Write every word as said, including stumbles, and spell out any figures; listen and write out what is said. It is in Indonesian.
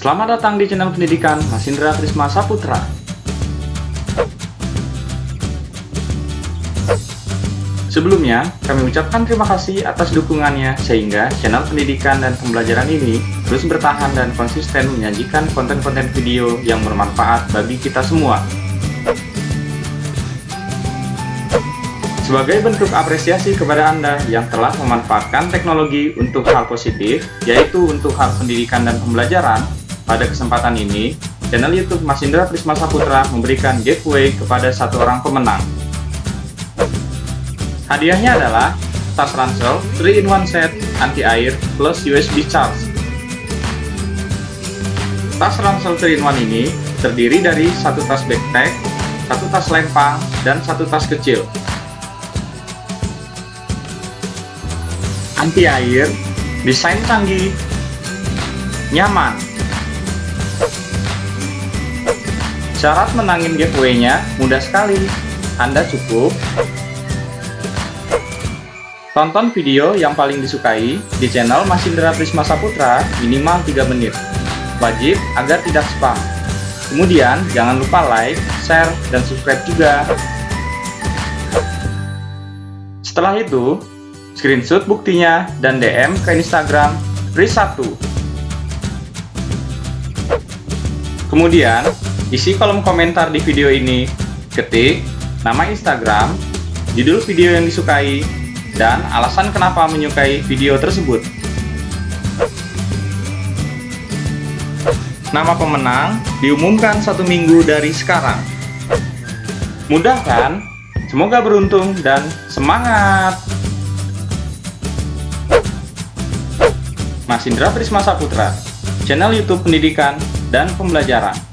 Selamat datang di channel pendidikan Mas Indra Trisma Saputra. Sebelumnya, kami ucapkan terima kasih atas dukungannya sehingga channel pendidikan dan pembelajaran ini terus bertahan dan konsisten menyajikan konten-konten video yang bermanfaat bagi kita semua. Sebagai bentuk apresiasi kepada Anda yang telah memanfaatkan teknologi untuk hal positif, yaitu untuk hal pendidikan dan pembelajaran, pada kesempatan ini, channel YouTube Mas Indra Trisma Saputra memberikan giveaway kepada satu orang pemenang. Hadiahnya adalah tas ransel three in one set anti-air plus U S B charge. Tas ransel three in one ini terdiri dari satu tas backpack, satu tas lempang, dan satu tas kecil. Anti-air, desain canggih, nyaman. Syarat menangin giveaway-nya mudah sekali. Anda cukup tonton video yang paling disukai di channel Mas Indra Trisma Saputra minimal tiga menit. Wajib agar tidak spam. Kemudian jangan lupa like, share, dan subscribe juga. Setelah itu, screenshot buktinya dan D M ke Instagram Riz satu. Kemudian, isi kolom komentar di video ini, ketik nama Instagram, judul video yang disukai, dan alasan kenapa menyukai video tersebut. Nama pemenang diumumkan satu minggu dari sekarang. Mudah kan? Semoga beruntung dan semangat! Mas Indra Trisma Saputra, channel YouTube pendidikan dan pembelajaran.